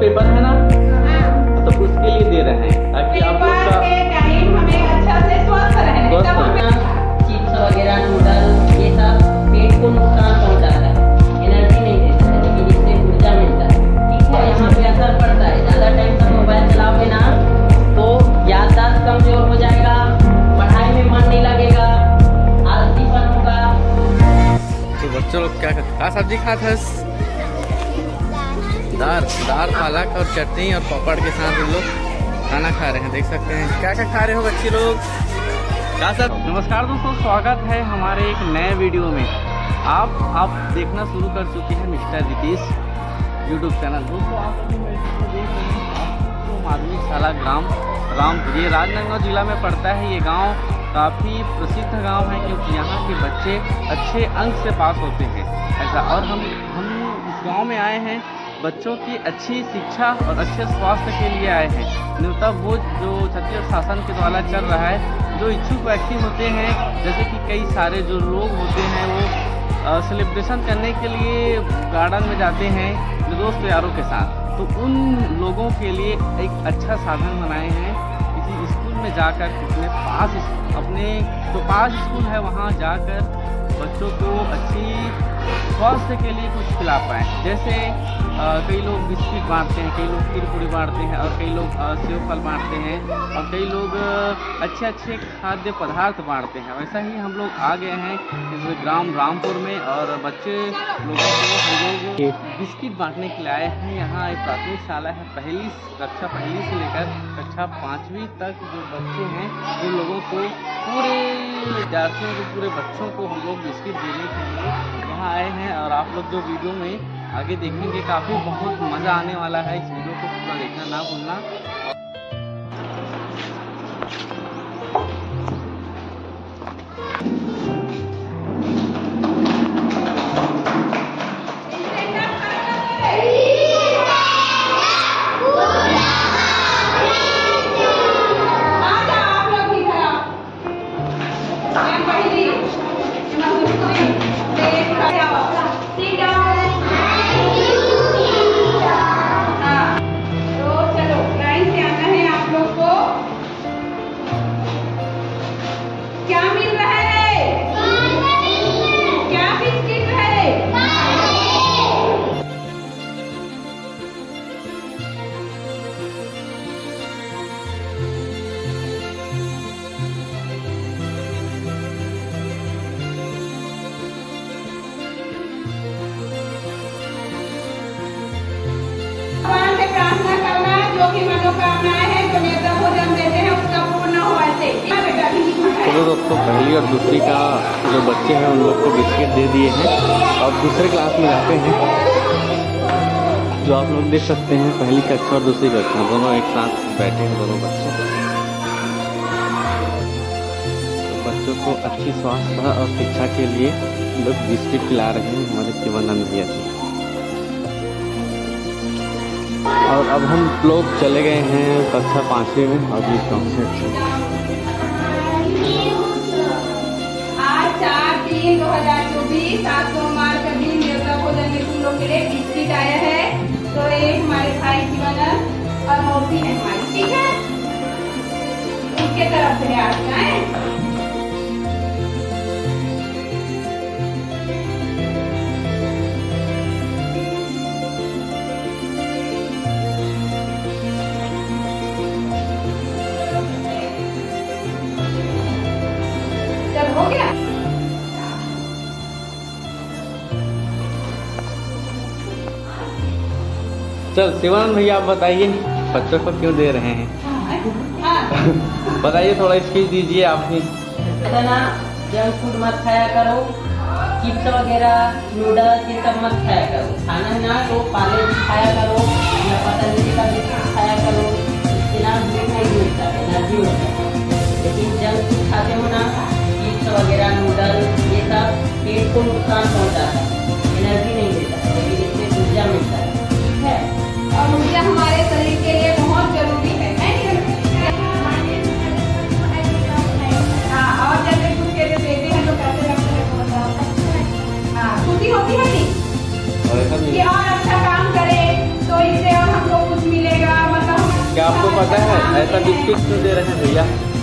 Paper है ना, तो उसके लिए दे रहे हैं ताकि आप लोग का टाइम हमें अच्छा से स्वस्थ रहे। चिप्स वगैरह, नूडल्स, ये सब पेट को नुकसान पहुंचाता है, एनर्जी नहीं देता है, लेकिन इससे ऊर्जा मिलता है। ठीक है, यहाँ पे असर पड़ता है, ज़्यादा टाइम तक मोबाइल चलाओगे ना तो याददाश्त कमजोर हो जाएगा, पढ़ाई में मन नहीं लगेगा, आलसीपन होगा। तो बच्चों लोग क्या सब्जी खाते हैं? दाल पालक और चटनी और पापड़ के साथ हम लोग खाना खा रहे हैं। देख सकते हैं क्या क्या खा रहे हो बच्चे लोग। क्या सब? नमस्कार दोस्तों, स्वागत है हमारे एक नए वीडियो में। आप देखना शुरू कर चुके हैं मिस्टर रितेश यूट्यूब चैनल। दोस्तों आप अभी देख रहे हैं माध्यमिक शाला ग्राम रामपुर, ये राजनांदगांव जिला में पड़ता है। ये गांव काफ़ी प्रसिद्ध गांव है क्योंकि यहाँ के बच्चे अच्छे अंक से पास होते हैं ऐसा। और हम इस गांव में आए हैं बच्चों की अच्छी शिक्षा और अच्छे स्वास्थ्य के लिए आए हैं। न्यूनतम वो जो छत्तीसगढ़ शासन के द्वारा चल रहा है, जो इच्छुक व्यक्ति होते हैं, जैसे कि कई सारे जो लोग होते हैं वो सेलिब्रेशन करने के लिए गार्डन में जाते हैं दोस्त यारों के साथ, तो उन लोगों के लिए एक अच्छा साधन बनाए हैं। किसी स्कूल में जाकर अपने जो पास स्कूल है वहाँ जाकर बच्चों को अच्छी स्वास्थ्य के लिए कुछ खिला पाएँ। जैसे कई लोग बिस्किट बांटते हैं, कई लोग कुरकुरे बांटते हैं, और कई लोग सेव फल बांटते हैं, और कई लोग अच्छे खाद्य पदार्थ बांटते हैं। वैसा ही हम लोग आ गए हैं इस ग्राम रामपुर में, और बच्चे लोगों को हम लोग बिस्किट बांटने के लिए आए हैं। यहाँ एक प्राथमिक शाला है, कक्षा पहली से लेकर कक्षा 5वीं तक जो बच्चे हैं, उन लोगों को पूरे विद्यार्थियों को, पूरे बच्चों को हम लोग बिस्किट देने के लिए यहाँ आए हैं। और आप लोग जो वीडियो में आगे देखेंगे काफ़ी बहुत मज़ा आने वाला है। इस वीडियो को पूरा देखना ना भूलना। चलो दोस्तों, पहली और दूसरी का जो बच्चे हैं उन लोग को बिस्किट दे दिए हैं। अब दूसरे क्लास में जाते हैं, जो आप लोग देख सकते हैं पहली कक्षा और दूसरी कक्षा दोनों एक साथ बैठे हैं दोनों बच्चे। तो बच्चों को अच्छी स्वास्थ्य और शिक्षा के लिए लोग बिस्किट खिला रहे हैं हमारे शिवानंद भैया जी। और अब हम लोग चले गए हैं कक्षा 5वीं में। और ये आज 4/3/2024 7 सोमवार का दिन देवता भोजन में तुम लोग के लिए बिस्किट आया है। तो एक हमारे भाई शिवानंद और मौसी है हमारी, ठीक है, उसके तरफ से आज जाए। हो गया। चल शिवानंद भैया आप बताइए बच्चों को क्यों दे रहे हैं? बताइए, थोड़ा स्पीच दीजिए आप ही। जंक फूड मत खाया करो, चिप्स वगैरह, नूडल्स ये सब मत खाया करो। खाना ना तो पाले खाया करो या पतंजलि का बिस्किट खाया करो, इससे ना भूख नहीं मिलता है, एनर्जी होता है। लेकिन जंक फूड खाते हो ना, चिप्स वगैरह, नूडल्स ये सब पेट को नुकसान पहुंचाता है, एनर्जी नहीं देता है, लेकिन इससे ऊर्जा मिलता है। ठीक है, और ऊर्जा हमारे शरीर के लिए बहुत जरूरी है। हाँ, और जैसे कुछ कहते देते हैं तो कैसे खुशी होती है कि और अच्छा काम करे, तो इससे और हमको कुछ ऐसा बिस्किट क्यों दे रहे हैं भैया?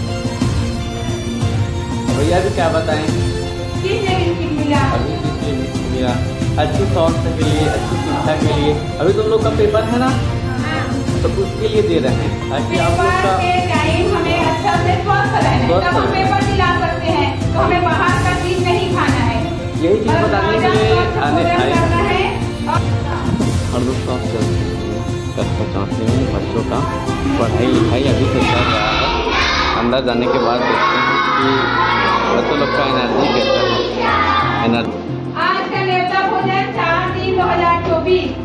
भैया भी क्या बताएं? किसने बिस्किट मिला? अभी बिस्किट मिला अच्छी स्वास्थ्य के लिए, अच्छी शिक्षा के लिए। अभी तुम लोग का पेपर है ना, तो उसके लिए दे रहे हैं ताकि आप लोग का टाइम हमें अच्छा से स्वस्थ रहना है, तब हम पेपर दिला सकते हैं। तो हमें बाहर का चीज नहीं खाना है, यही चीज बताने के लिए आने आए है। और दोस्तों आप कक्षा चौथी में बच्चों का पढ़ाई लिखाई अभी से चल रहा है। अंदर जाने के बाद देखते हैं कि बच्चों लोग का एनर्जी कैसा है। एनर्जी आज का न्योता भोजन 4/3/2024।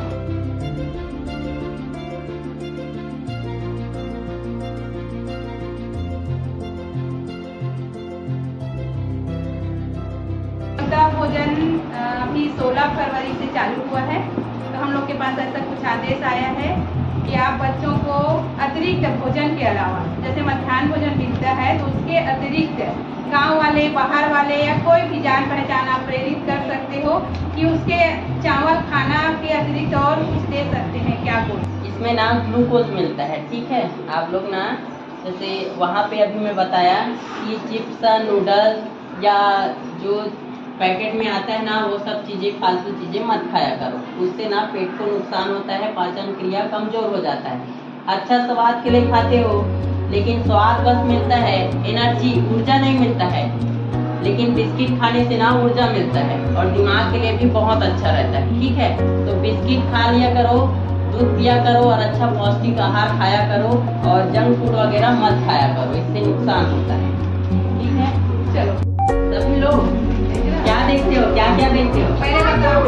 न्योता भोजन अभी 16 फरवरी से चालू हुआ है। तो हम लोग के पास ऐसा कुछ आदेश आया है कि आप बच्चों को अतिरिक्त भोजन के अलावा, जैसे मध्याह्न भोजन मिलता है, तो उसके अतिरिक्त गांव वाले, बाहर वाले या कोई भी जान पहचान आप प्रेरित कर सकते हो कि उसके चावल खाना के अतिरिक्त और कुछ दे सकते हैं। क्या कुछ इसमें ना ग्लूकोज मिलता है, ठीक है। आप लोग ना जैसे वहाँ पे अभी मैं बताया कि चिप्स, नूडल्स या जो पैकेट में आता है ना, वो सब चीज़ें, फालतू चीज़ें मत खाया करो। उससे ना पेट को नुकसान होता है, पाचन क्रिया कमजोर हो जाता है। अच्छा स्वाद के लिए खाते हो, लेकिन स्वाद बस मिलता है, एनर्जी, ऊर्जा नहीं मिलता है। लेकिन बिस्किट खाने से ना ऊर्जा मिलता है और दिमाग के लिए भी बहुत अच्छा रहता है, ठीक है। तो बिस्किट खा लिया करो, दूध पिया करो और अच्छा पौष्टिक आहार खाया करो और जंक फूड वगैरह मत खाया करो, इससे नुकसान होता है, ठीक है। चलो सभी लोग क्या देखते हो, क्या क्या देखते हो? पहले बताओ।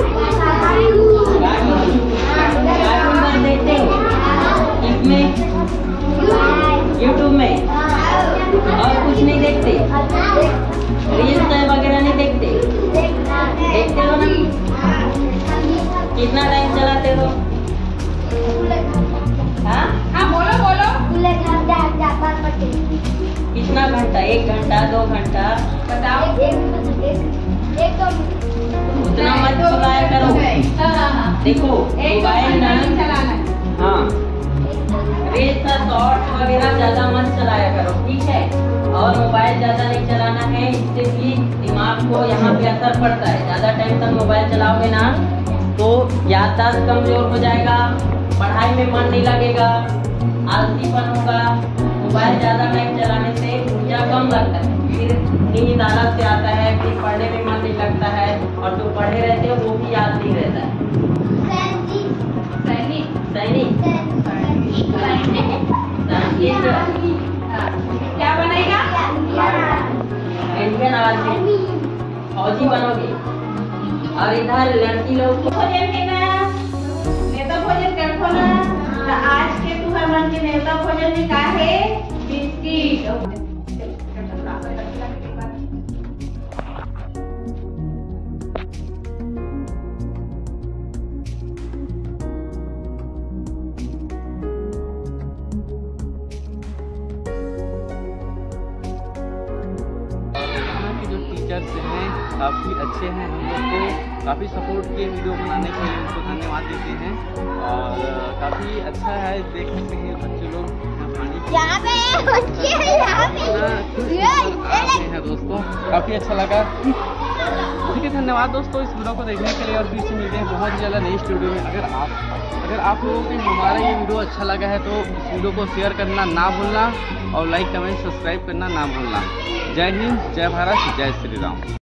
कार्टून देखते हो इसमें, यूट्यूब में, और कुछ नहीं देखते? रील्स वगैरह नहीं देखते? देखते हो ना? कितना टाइम चलाते हो? हाँ हाँ बोलो बोलो। कितना घंटा? 1 घंटा, 2 घंटा? बताओ। उतना मत चलाया करो। देखो मोबाइल ना, हाँ, रील्स शॉर्ट्स वगैरह ज्यादा मत चलाया करो, ठीक है। और मोबाइल ज्यादा नहीं चलाना है, इससे भी दिमाग को यहाँ पे असर पड़ता है। ज्यादा टाइम तक मोबाइल चलाओगे ना तो याददाश्त कमजोर हो जाएगा, पढ़ाई में मन नहीं लगेगा, आलसीपन होगा। मोबाइल ज्यादा टाइम चलाने से ऊर्जा कम लगता है, फिर नींद आलस से आता है, फिर पढ़ने में मन नहीं लगता है, और जो पढ़े रहते हो वो भी याद नहीं रहता है। क्या बनेगा? इंडियन आर्मी फौजी बनोगे। और इधर लड़की लोग भोजन के ना नेता भोजन करखो ना, तो आज के तुम्हारे मन के नेता भोजन में का है? बिस्किट। टीचर्स हैं काफ़ी अच्छे हैं, हम लोग को काफ़ी सपोर्ट किए वीडियो बनाने के लिए, उनको धन्यवाद देते हैं। और काफ़ी अच्छा है, देख सकते हैं बच्चे लोग हैं दोस्तों, काफ़ी अच्छा लगा। ठीक है, धन्यवाद दोस्तों इस वीडियो को देखने के लिए, और फिर से मिलते हैं बहुत जल्द नेक्स्ट वीडियो में। अगर आप लोगों को हमारा ये वीडियो अच्छा लगा है तो इस वीडियो को शेयर करना ना भूलना और लाइक कमेंट सब्सक्राइब करना ना भूलना। जय हिंद, जय भारत, जय श्री राम।